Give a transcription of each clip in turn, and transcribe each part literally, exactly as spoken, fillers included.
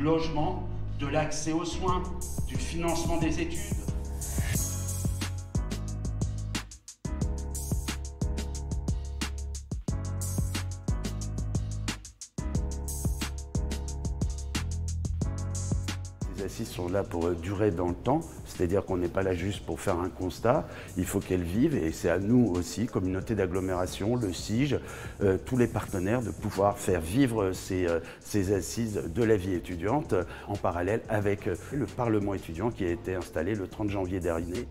logement, de l'accès aux soins, du financement des études. Les assises sont là pour durer dans le temps, c'est-à-dire qu'on n'est pas là juste pour faire un constat, il faut qu'elles vivent et c'est à nous aussi, communauté d'agglomération, le S I G, euh, tous les partenaires de pouvoir faire vivre ces, euh, ces assises de la vie étudiante en parallèle avec le Parlement étudiant qui a été installé le trente janvier dernier.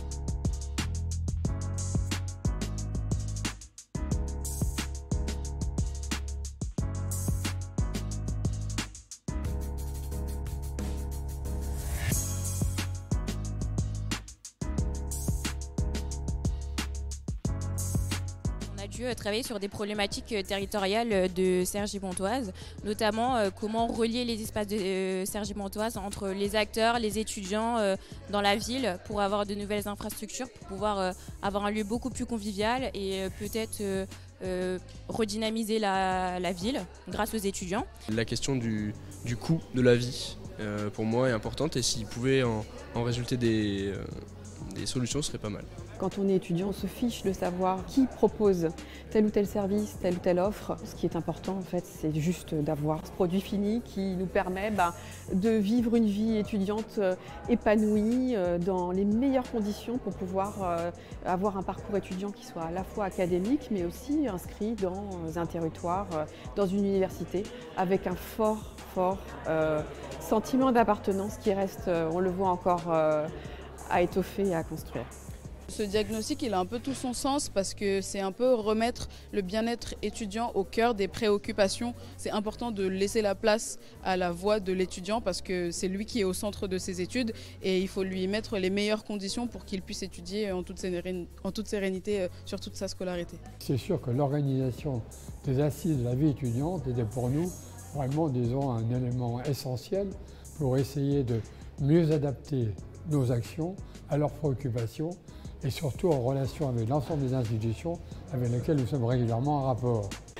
On a dû travailler sur des problématiques territoriales de Cergy-Pontoise, notamment euh, comment relier les espaces de euh, Cergy-Pontoise entre les acteurs, les étudiants euh, dans la ville pour avoir de nouvelles infrastructures, pour pouvoir euh, avoir un lieu beaucoup plus convivial et euh, peut-être euh, euh, redynamiser la, la ville grâce aux étudiants. La question du, du coût de la vie, euh, pour moi, est importante et s'il pouvait en, en résulter des, euh, des solutions, ce serait pas mal. Quand on est étudiant, on se fiche de savoir qui propose tel ou tel service, telle ou telle offre. Ce qui est important, en fait, c'est juste d'avoir ce produit fini qui nous permet bah, de vivre une vie étudiante épanouie dans les meilleures conditions pour pouvoir euh, avoir un parcours étudiant qui soit à la fois académique, mais aussi inscrit dans un territoire, dans une université, avec un fort, fort euh, sentiment d'appartenance qui reste, on le voit encore, euh, à étoffer et à construire. Ce diagnostic, il a un peu tout son sens parce que c'est un peu remettre le bien-être étudiant au cœur des préoccupations. C'est important de laisser la place à la voix de l'étudiant parce que c'est lui qui est au centre de ses études et il faut lui mettre les meilleures conditions pour qu'il puisse étudier en toute sérénité, en toute sérénité sur toute sa scolarité. C'est sûr que l'organisation des assises de la vie étudiante était pour nous vraiment, disons, un élément essentiel pour essayer de mieux adapter nos actions à leurs préoccupations et surtout en relation avec l'ensemble des institutions avec lesquelles nous sommes régulièrement en rapport.